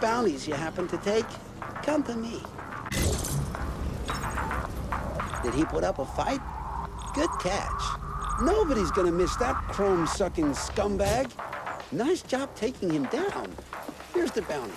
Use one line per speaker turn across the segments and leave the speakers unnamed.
bounties you happen to take, come to me. Did he put up a fight? Good catch. Nobody's gonna miss that chrome-sucking scumbag. Nice job taking him down. Here's the bounty.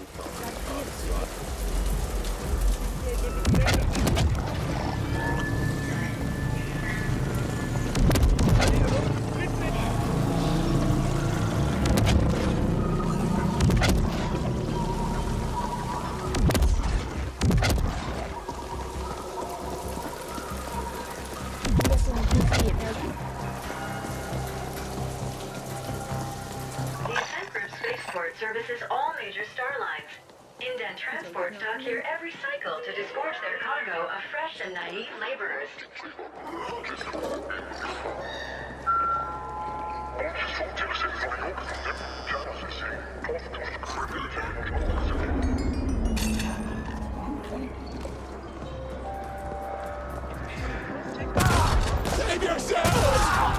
Services all major star lines. Indent Transport dock here every cycle to disgorge their cargo of fresh and naive laborers.
Save yourself!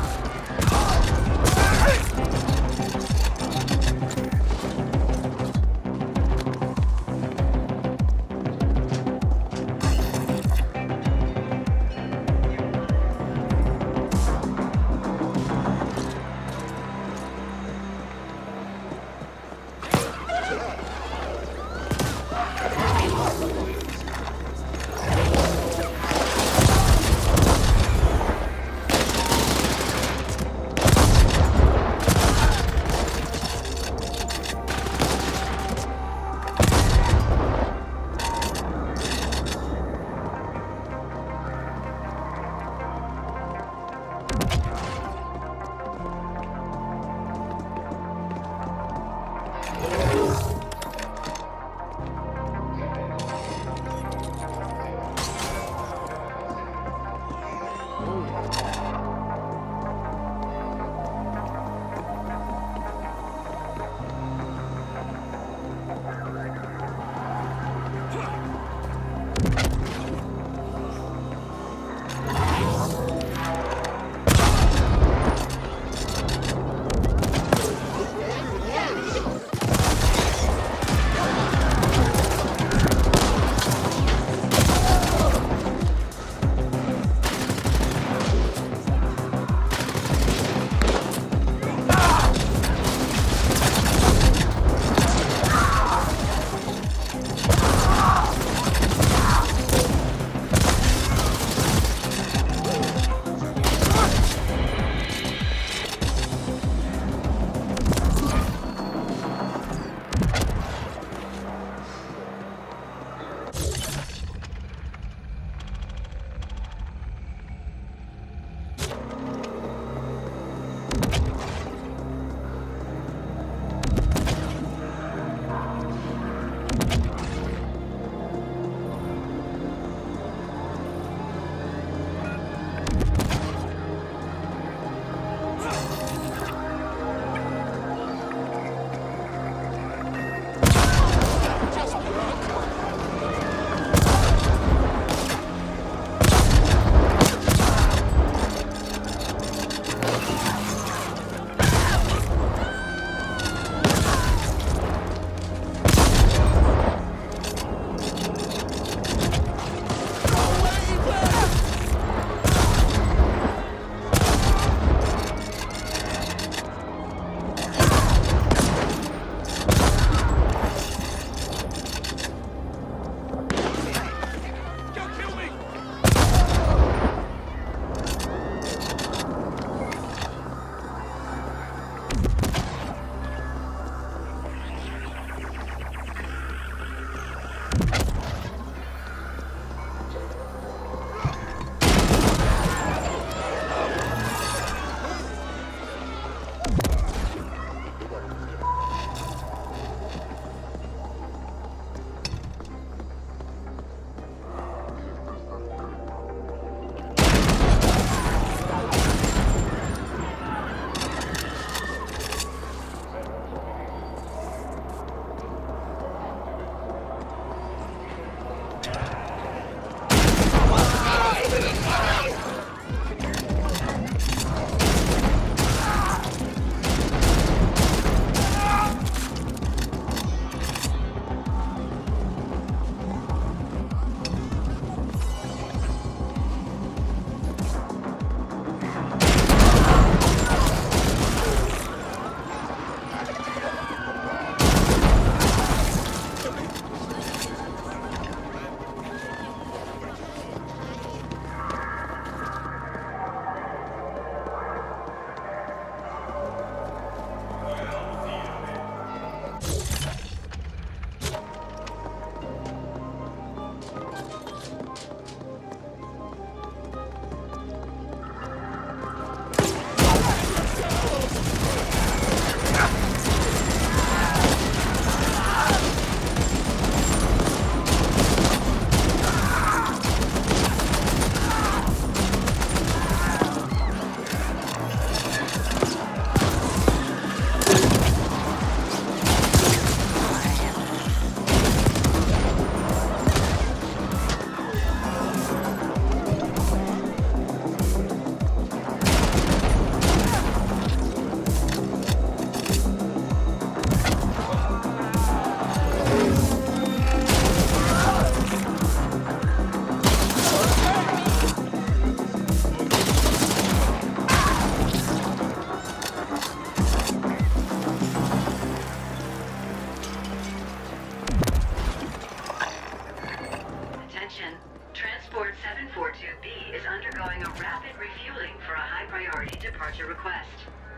Attention. Transport 742B is undergoing a rapid refueling for a high-priority departure request.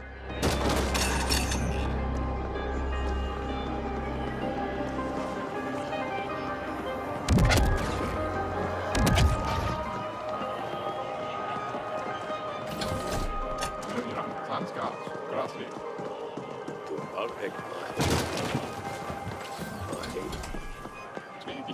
Sounds got grassy.
I'll pick mine.
Tweedy.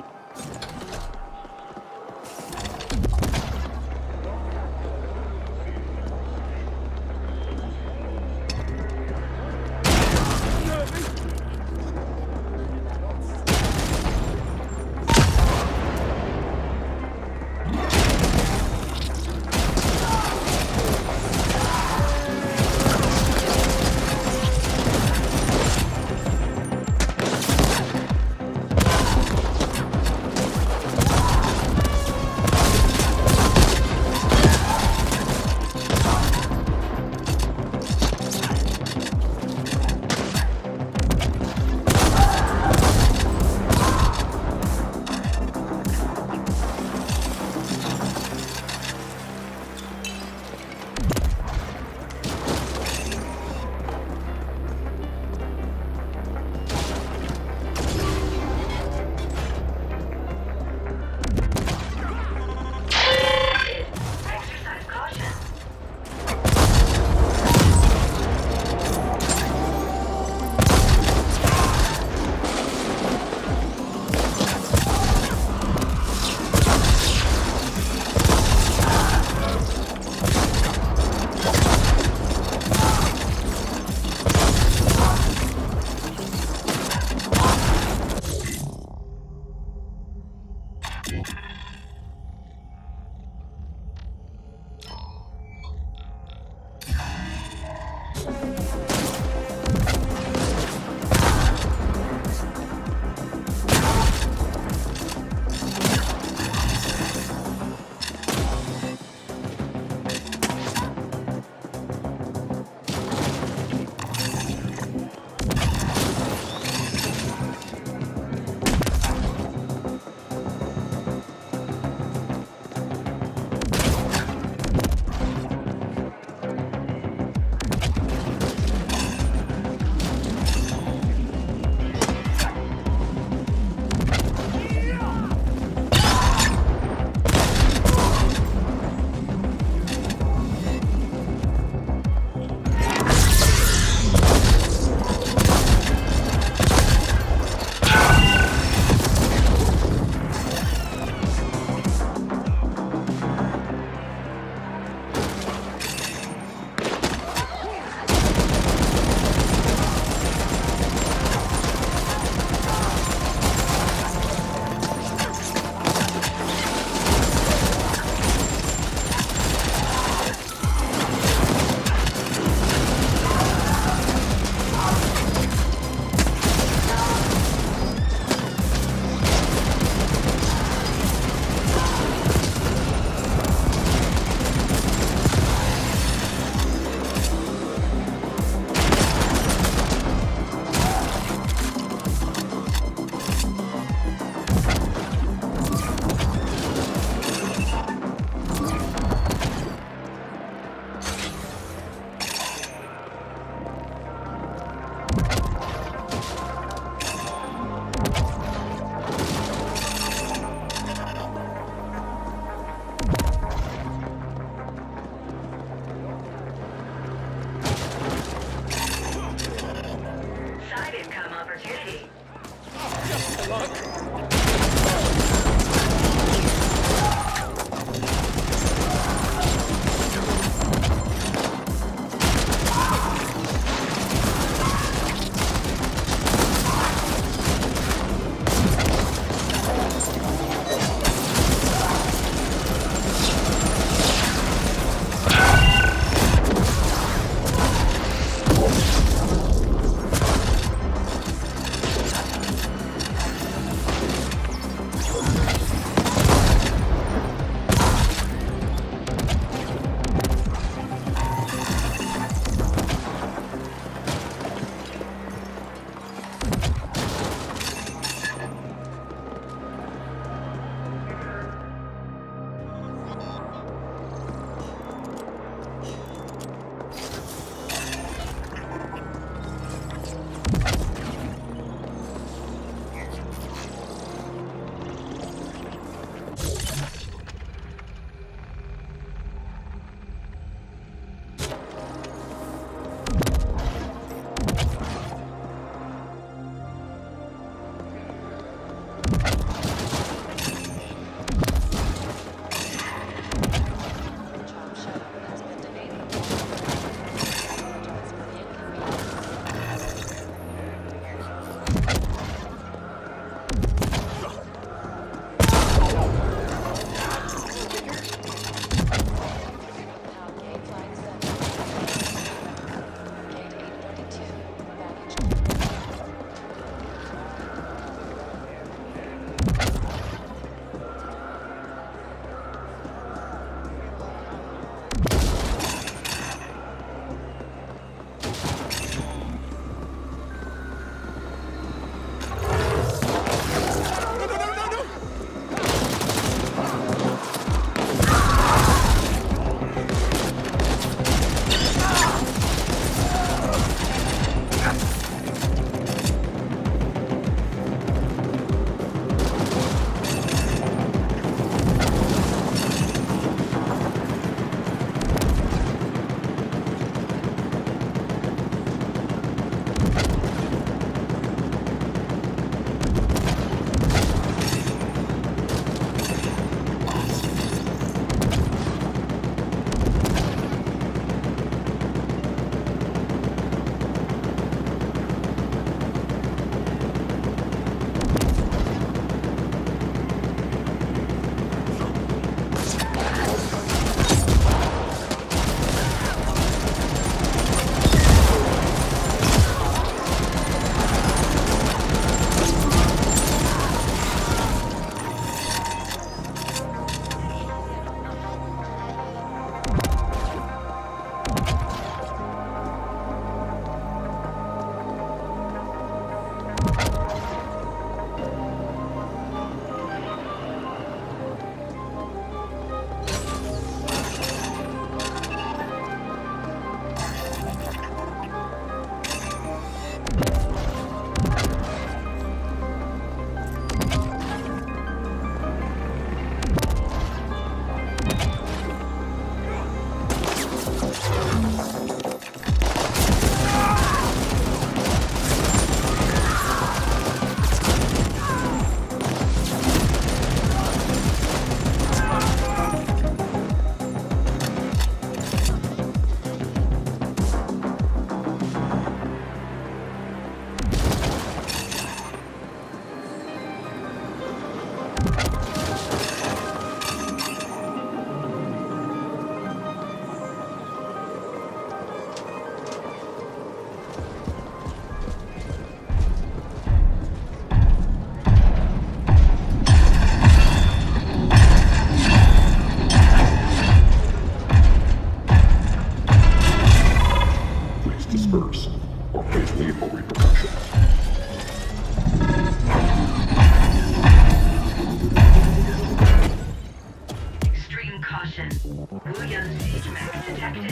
Suggestion. Wuyun siege mech detected.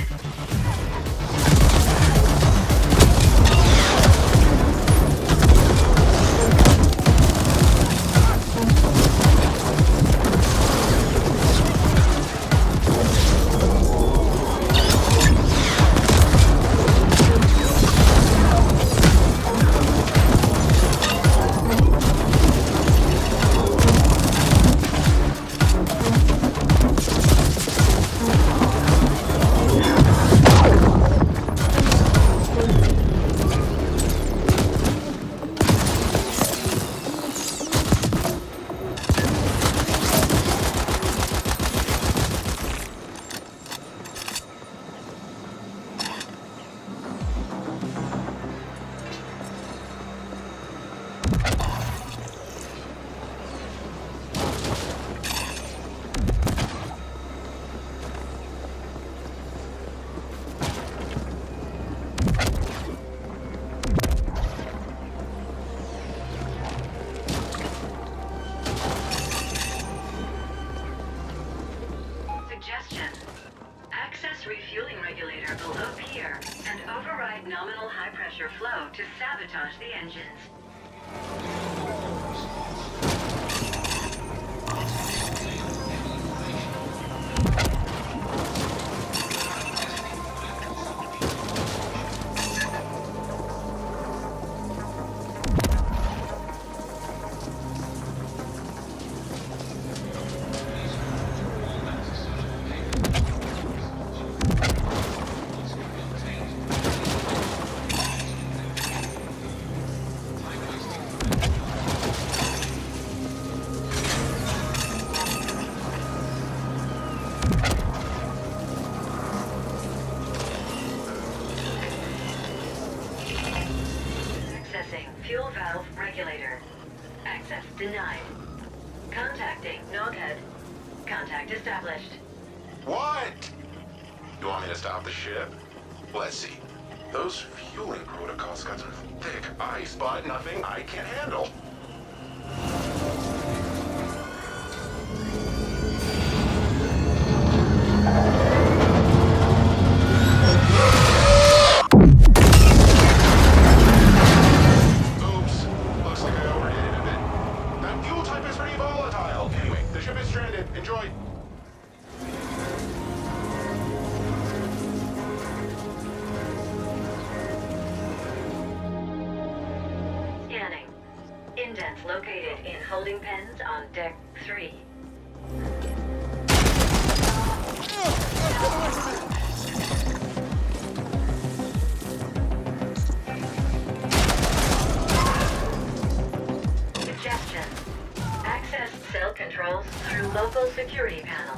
Suggestion. Access refueling regulator below pier and override nominal high pressure flow to sabotage the engines. Fuel valve regulator. Access denied. Contacting Noghead. Contact established.
What? You want me to stop the ship? Let's see. Those fueling protocols got some thick ice, but nothing I can't handle.
Indents located in holding pens on deck 3. Suggestion. Access cell controls through local security panel.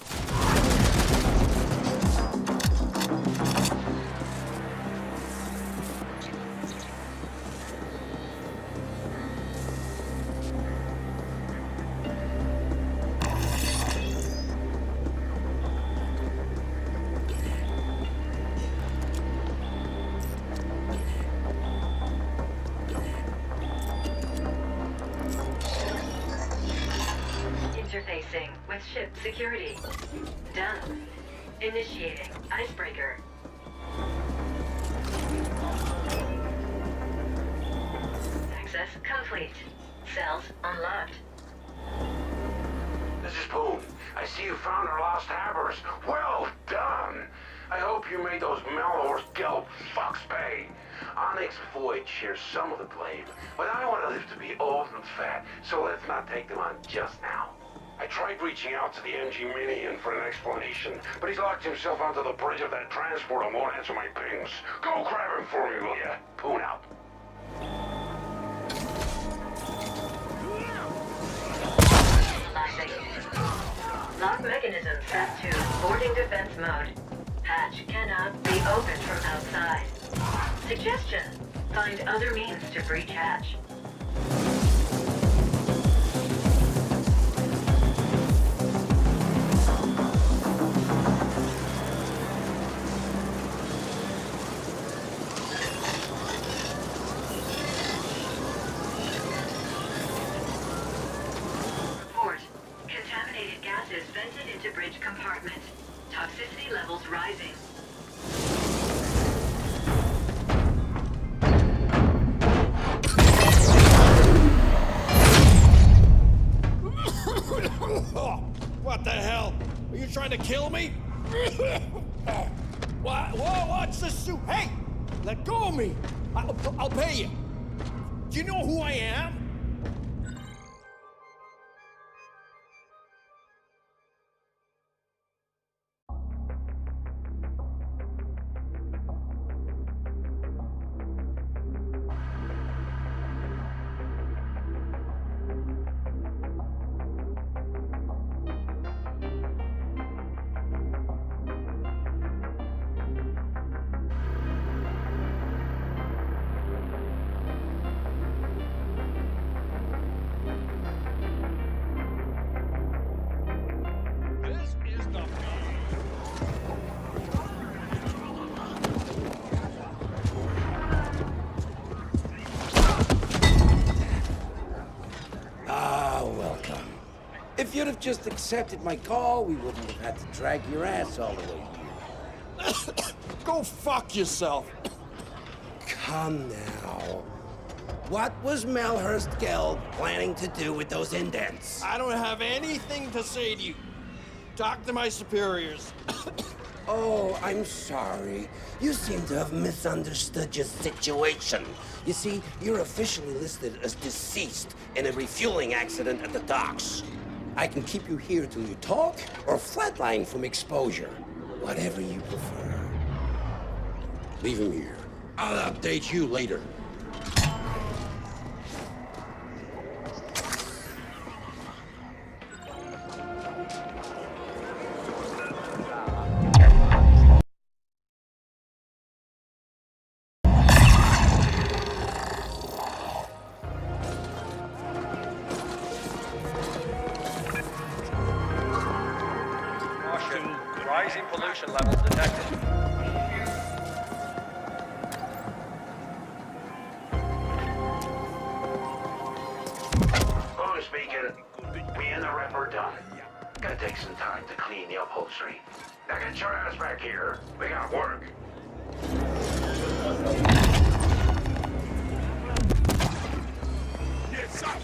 Interfacing with ship security. Done. Initiating icebreaker. Access complete. Cells unlocked.
This is Poon. I see you found our lost hammers. Well done. I hope you made those Melors gelb fucks pay. Onyx Void shares some of the blame, but I want to live to be old and fat, so let's not take them on just now. I tried reaching out to the MG Minion for an explanation, but he's locked himself onto the bridge of that transport and won't answer my pings. Go grab him for me, will ya? Poon out.
Lock mechanism set to boarding defense mode. Hatch cannot be opened from outside. Suggestion. Find other means to breach hatch. Report. Contaminated gases vented into to bridge compartment. Toxicity levels rising.
What the hell? Are you trying to kill me? Whoa, what's the suit? Hey! Let go of me! I'll pay you. Do you know who I am?
If you'd have just accepted my call, we wouldn't have had to drag your ass all the way here.
Go fuck yourself.
Come now. What was Melhurst Geld planning to do with those indents?
I don't have anything to say to you. Talk to my superiors.
Oh, I'm sorry. You seem to have misunderstood your situation. You see, you're officially listed as deceased in a refueling accident at the docks. I can keep you here till you talk, or flatline from exposure. Whatever you prefer. Leave him here. I'll update you later.
Rising pollution levels detected.
Who's speaking? Me and the rep are done. Gotta take some time to clean the upholstery. Now get your ass back here. We got work.
Yes, sir.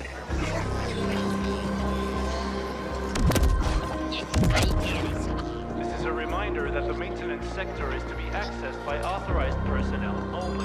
This is a reminder that the maintenance sector is to be accessed by authorized personnel only.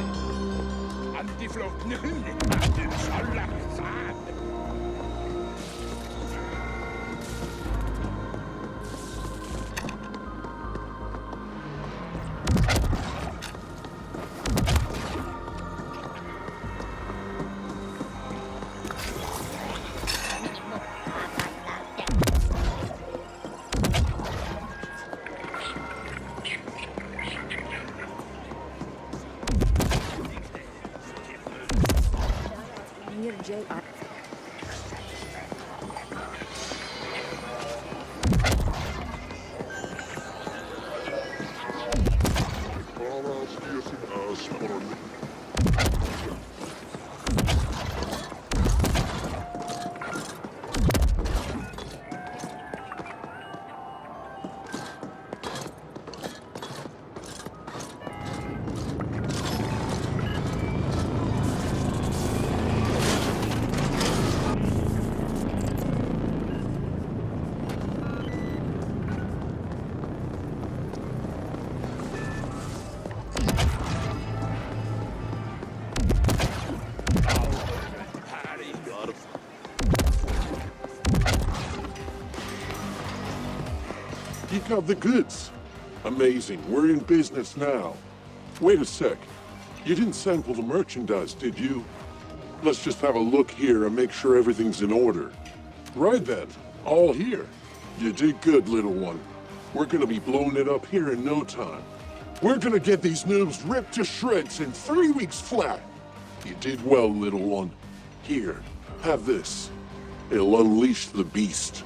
You got the goods. Amazing. We're in business now. Wait a sec. You didn't sample the merchandise, did you? Let's just have a look here and make sure everything's in order. Right then. All here. You did good, little one. We're gonna be blowing it up here in no time. We're gonna get these noobs ripped to shreds in 3 weeks flat. You did well, little one. Here, have this. It'll unleash the beast.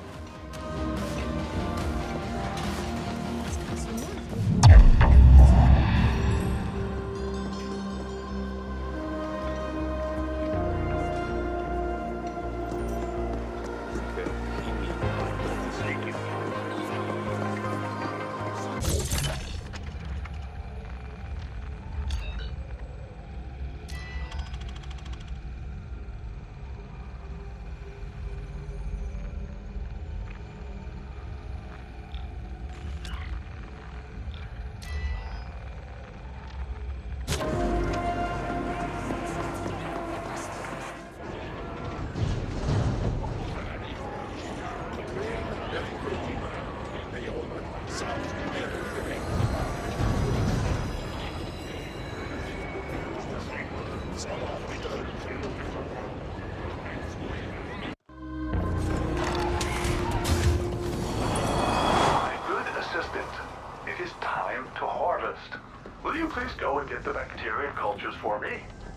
My good assistant, it is time to harvest. Will you please go and get the bacterial cultures for me?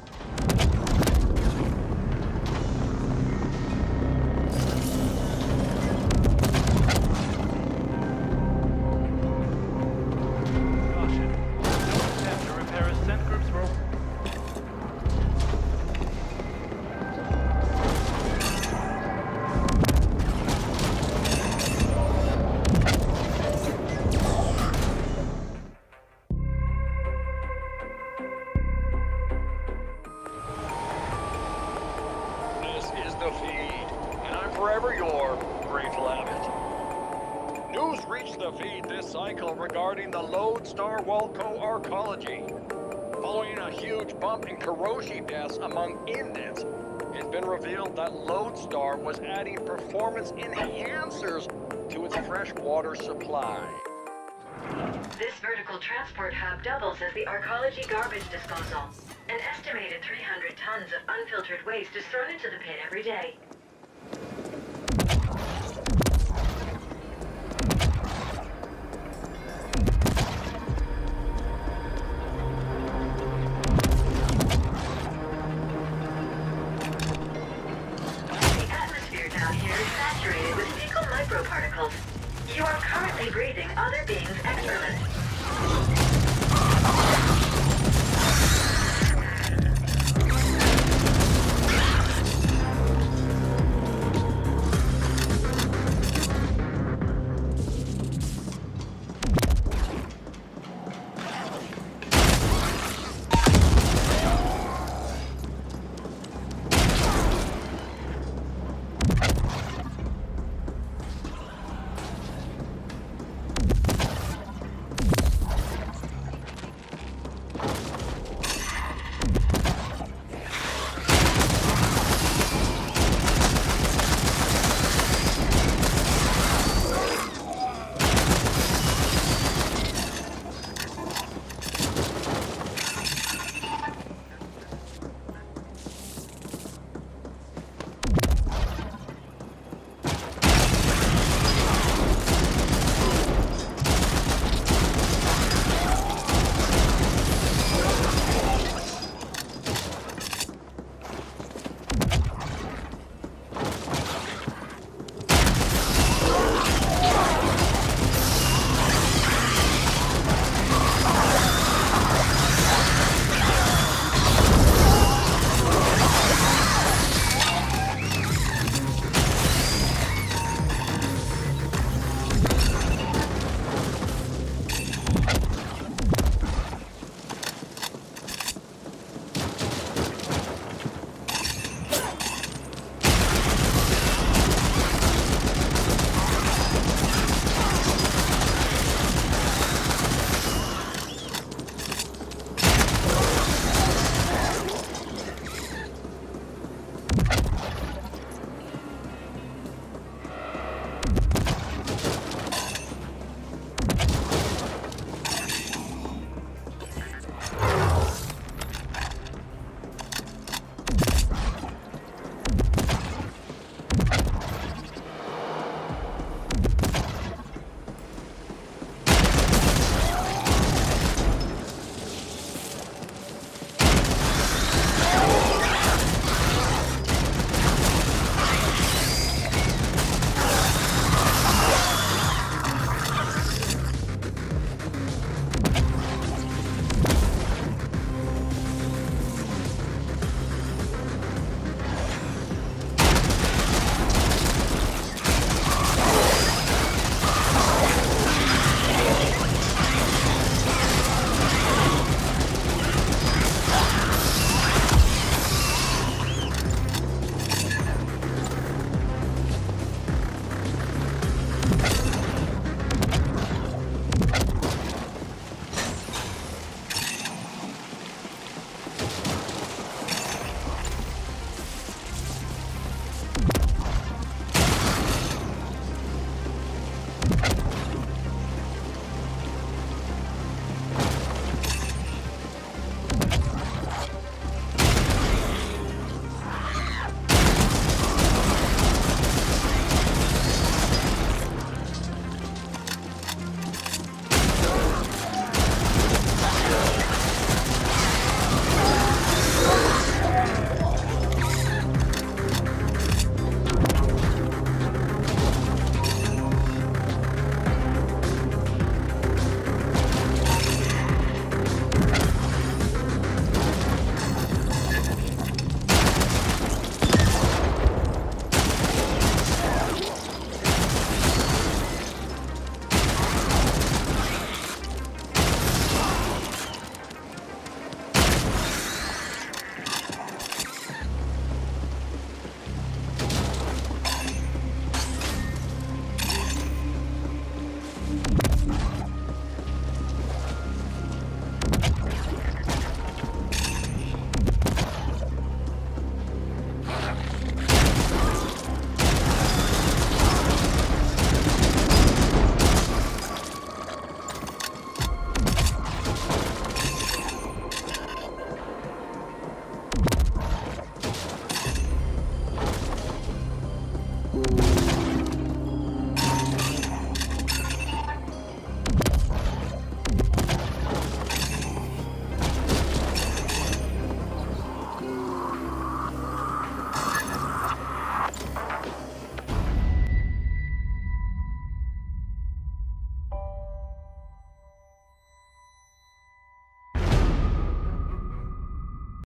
Caution. Don't attempt to repair Ascent Group's rope.
This is the feed, and I'm forever your grateful abbot. News reached the feed this cycle regarding the Lodestar Walco arcology. Following a huge bump in corrosion deaths among inmates, it's been revealed that Lodestar was adding performance enhancers to its freshwater supply.
This vertical transport hub doubles as the arcology garbage disposal. An estimated 300 tons of unfiltered waste is thrown into the pit every day. The atmosphere down here is saturated with fecal microparticles. You are currently breathing other beings' excrement.